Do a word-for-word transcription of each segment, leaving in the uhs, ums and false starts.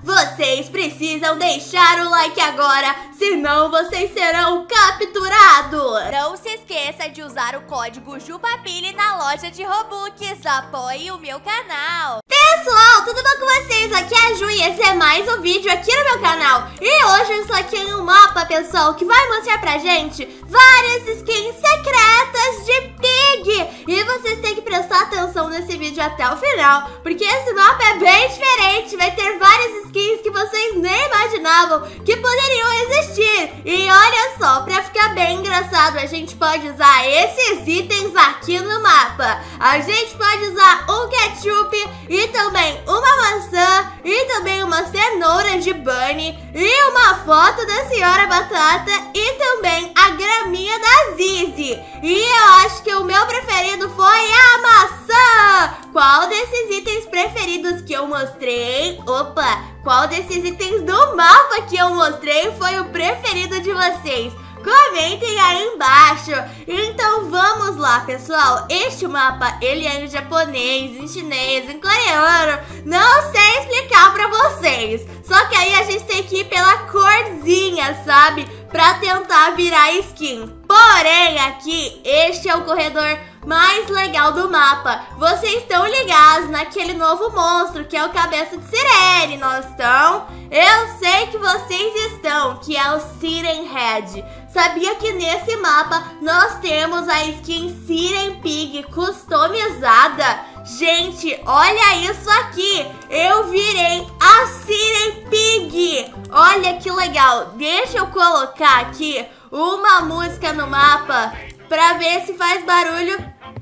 vocês precisam deixar o like agora, senão vocês serão capturados. Não se esqueça de usar o código Jupapili na loja de Robux. Apoie o meu canal. Pessoal, tudo bom com vocês? Aqui é a Ju e esse é mais um vídeo aqui no meu canal. E hoje eu estou aqui em um mapa, pessoal, que vai mostrar pra gente várias skins secretas de Pig. E vocês têm que prestar atenção nesse vídeo até o final, porque esse mapa é bem diferente. Vai ter várias skins que vocês nem imaginavam que poderiam existir. E olha só, pra ficar bem engraçado, a gente pode usar esses itens aqui no mapa. A gente pode usar um ketchup e também uma maçã e também uma cenoura de bunny e uma foto da senhora Batata e também a graminha da Zizi. E eu acho que o meu preferido foi a maçã. Qual desses itens preferidos que eu mostrei? Opa, qual desses itens do mapa que eu mostrei foi o preferido de vocês? Comentem aí embaixo. Então vamos lá, pessoal. Este mapa, ele é em japonês, em chinês, em coreano. Não sei explicar pra vocês. Só que aí a gente tem que ir pela corzinha, sabe? Pra tentar virar skin. Porém, aqui, este é o corredor mais legal do mapa. Vocês estão ligados naquele novo monstro que é o Cabeça de Sirene, não estão? Eu sei que vocês estão, que é o Siren Head. Sabia que nesse mapa nós temos a skin Siren Pig customizada? Gente, olha isso aqui. Eu virei a Siren Pig. Olha que legal. Deixa eu colocar aqui uma música no mapa pra ver se faz barulho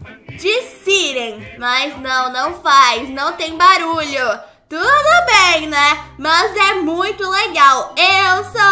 de Siren. Mas não, não faz. Não tem barulho. Tudo bem, né? Mas é muito legal. Eu sou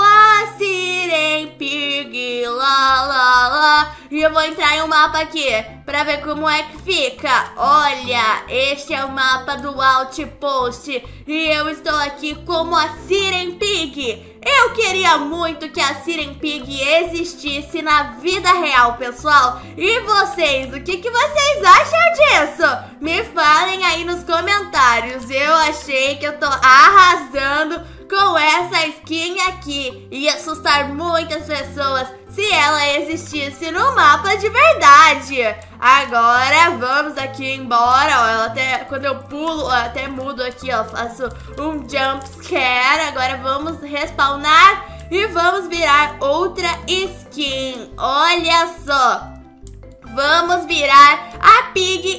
a Siren Pig, lá, lá, lá. E eu vou entrar em um mapa aqui pra ver como é que fica. Olha, este é o mapa do Outpost. E eu estou aqui como a Siren Pig. Eu queria muito que a Siren Pig existisse na vida real, pessoal. E vocês, o que, que vocês acham disso? Me falem aí nos comentários. Eu achei que eu tô arrasando com essa skin aqui. Ia assustar muitas pessoas se ela existisse no mapa de verdade. Agora vamos aqui embora, ó, ela até, quando eu pulo, ó, até mudo aqui, ó, faço um jump scare. Agora vamos respawnar e vamos virar outra skin. Olha só, vamos virar a Pig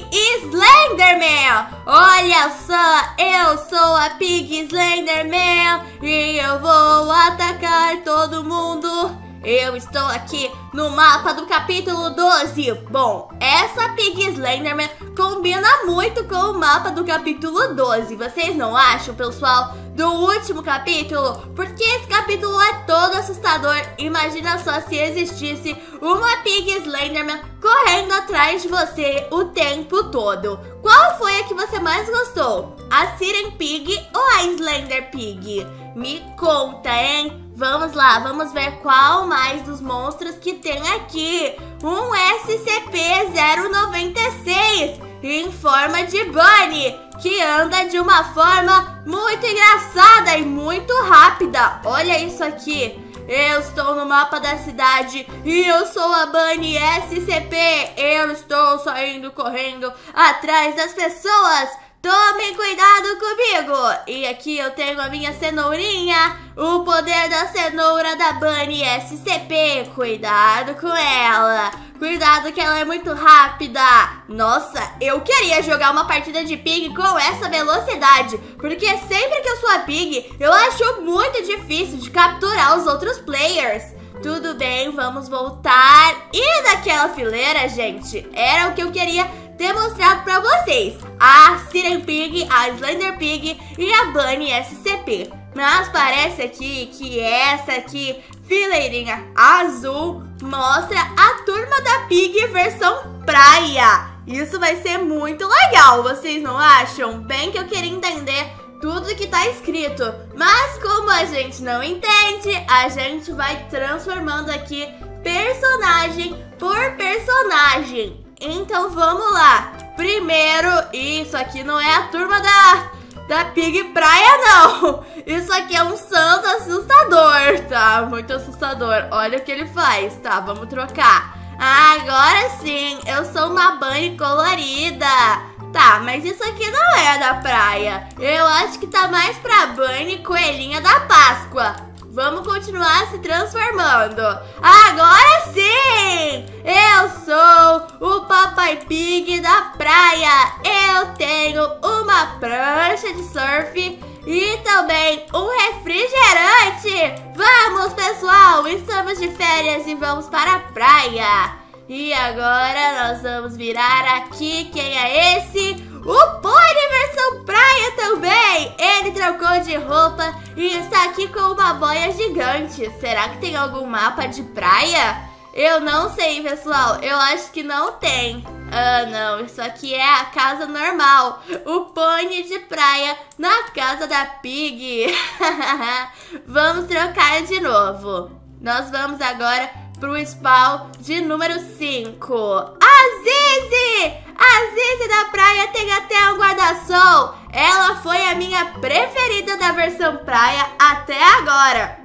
Slenderman. Olha só, eu sou a Pig Slenderman e eu vou atacar todo mundo. Eu estou aqui no mapa do capítulo doze. Bom, essa Pig Slenderman combina muito com o mapa do capítulo doze. Vocês não acham, pessoal? Do último capítulo? Porque esse capítulo é todo assustador. Imagina só se existisse uma Pig Slenderman correndo atrás de você o tempo todo. Qual foi a que você mais gostou? A Siren Pig ou a Slender Pig? Me conta, hein? Vamos lá, vamos ver qual mais dos monstros que tem aqui. Um S C P zero noventa e seis em forma de bunny, que anda de uma forma muito engraçada e muito rápida. Olha isso aqui. Eu estou no mapa da cidade e eu sou a Bunny S C P. Eu estou saindo correndo atrás das pessoas. Tomem cuidado comigo. E aqui eu tenho a minha cenourinha, o poder da cenoura da Bunny S C P. Cuidado com ela. Cuidado que ela é muito rápida. Nossa, eu queria jogar uma partida de Pig com essa velocidade, porque sempre que eu sou a Pig, eu acho muito difícil de capturar os outros players. Tudo bem, vamos voltar. E daquela fileira, gente, era o que eu queria ter mostrado pra vocês. A Siren Pig, a Slender Pig e a Bunny S C P. Mas parece aqui que essa aqui, fileirinha azul, mostra a turma da Pig versão praia. Isso vai ser muito legal, vocês não acham? Bem que eu queria entender tudo que tá escrito, mas como a gente não entende, a gente vai transformando aqui personagem por personagem. Então vamos lá. Primeiro, isso aqui não é a turma da da Pig Praia, não. Isso aqui é um Sans assustador, tá? Muito assustador. Olha o que ele faz, tá? Vamos trocar. Ah, agora sim, eu sou uma Bunny colorida. Tá, mas isso aqui não é da praia. Eu acho que tá mais pra Bunny coelhinha da Páscoa. Vamos continuar se transformando. Agora sim! Eu sou o Papai Pig da praia. Eu tenho uma prancha de surf e também um refrigerante. Vamos, pessoal! Estamos de férias e vamos para a praia. E agora nós vamos virar aqui. Quem é esse? O Pony versão praia também! Ele trocou de roupa e está aqui com uma boia gigante. Será que tem algum mapa de praia? Eu não sei, pessoal. Eu acho que não tem. Ah, não. Isso aqui é a casa normal. O Pony de praia na casa da Pig. Vamos trocar de novo. Nós vamos agora pro spawn de número cinco. A Zizi! A Zizi da praia tem até um guarda-sol. Ela foi a minha preferida da versão praia até agora.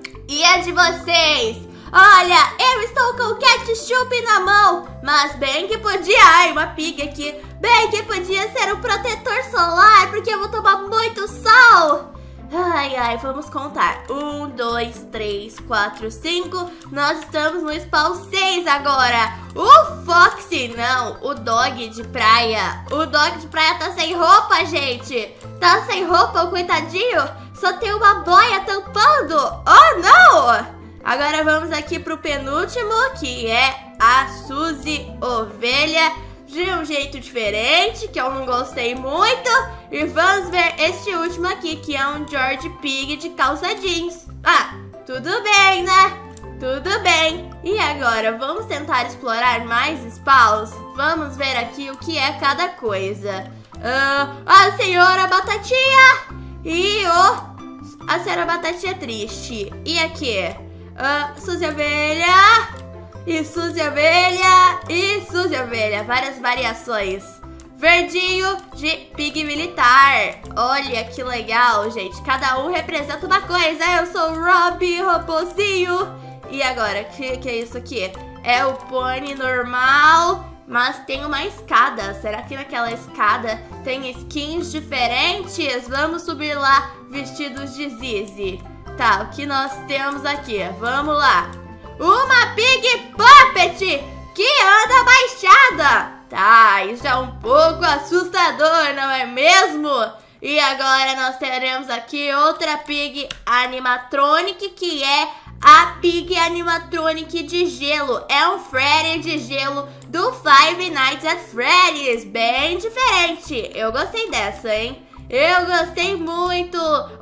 E a de vocês? Olha, eu estou com o ketchup na mão. Mas bem que podia... Ai, uma Pig aqui. Bem que podia ser um protetor solar, porque eu vou tomar muito sol. Ai, ai, vamos contar. Um, dois, três, quatro, cinco. Nós estamos no spawn seis agora. O Foxy, não, o Dog de praia. O Dog de praia tá sem roupa, gente. Tá sem roupa, o coitadinho. Só tem uma boia tampando. Oh, não! Agora vamos aqui pro penúltimo, que é a Suzy Ovelha. De um jeito diferente, que eu não gostei muito. E vamos ver este último aqui, que é um George Pig de calça jeans. Ah, tudo bem, né? Tudo bem. E agora, vamos tentar explorar mais spawns? Vamos ver aqui o que é cada coisa. Uh, a senhora Batatinha e o... A senhora Batatinha triste. E aqui? Uh, Suzy Ovelha... E Suzy Ovelha, e Suzy Ovelha, várias variações. Verdinho de Pig Militar. Olha que legal, gente. Cada um representa uma coisa. Eu sou o Rob, Robozinho. E agora, o que, que é isso aqui? É o Pony normal, mas tem uma escada. Será que naquela escada tem skins diferentes? Vamos subir lá vestidos de Zizi. Tá, o que nós temos aqui? Vamos lá. Uma Pig Puppet que anda baixada. Tá, isso é um pouco assustador, não é mesmo? E agora nós teremos aqui outra Pig Animatronic, que é a Pig Animatronic de gelo. É um Freddy de gelo do Five Nights at Freddy's. Bem diferente. Eu gostei dessa, hein? Eu gostei muito.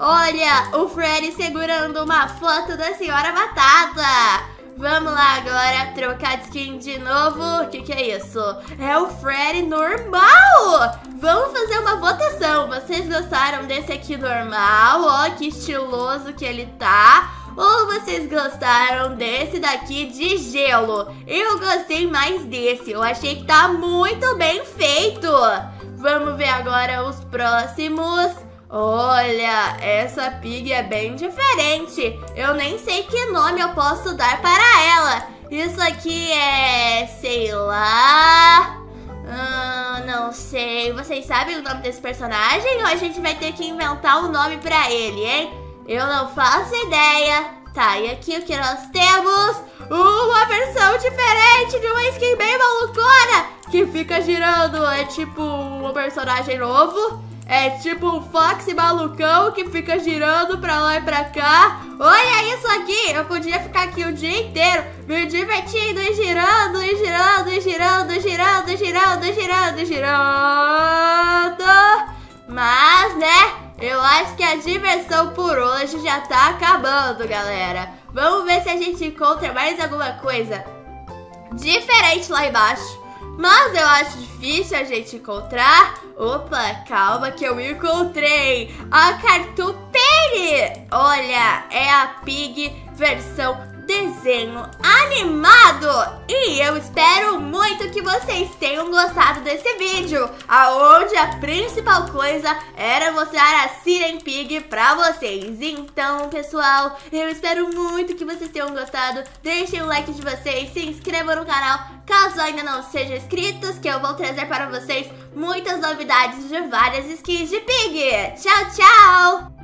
Olha, o Freddy segurando uma foto da Senhora Batata. Vamos lá agora, trocar de skin de novo. O que que é isso? É o Freddy normal. Vamos fazer uma votação. Vocês gostaram desse aqui normal? Ó, que estiloso que ele tá. Ou vocês gostaram desse daqui de gelo? Eu gostei mais desse. Eu achei que tá muito bem feito. Vamos ver agora os próximos. Olha, essa Pig é bem diferente. Eu nem sei que nome eu posso dar para ela. Isso aqui é... sei lá... Hum, não sei. Vocês sabem o nome desse personagem? Ou a gente vai ter que inventar um nome pra ele, hein? Eu não faço ideia. Tá, e aqui o que nós temos? Uma versão diferente de uma skin bem malucona que fica girando. É tipo um personagem novo. É tipo um Foxy malucão que fica girando pra lá e pra cá. Olha isso aqui, eu podia ficar aqui o dia inteiro me divertindo e girando, e girando, e girando, e girando, e girando, e girando, e girando. Mas, né, eu acho que a diversão por hoje já tá acabando, galera. Vamos ver se a gente encontra mais alguma coisa diferente lá embaixo. Mas eu acho difícil a gente encontrar. Opa, calma que eu encontrei a Cartupere. Olha, é a Pig versão desenho animado. E eu espero muito que vocês tenham gostado desse vídeo, aonde a principal coisa era mostrar a Siren Pig pra vocês. Então, pessoal, eu espero muito que vocês tenham gostado. Deixem o like de vocês, se inscrevam no canal caso ainda não sejam inscritos, que eu vou trazer para vocês muitas novidades de várias skins de Pig. Tchau, tchau!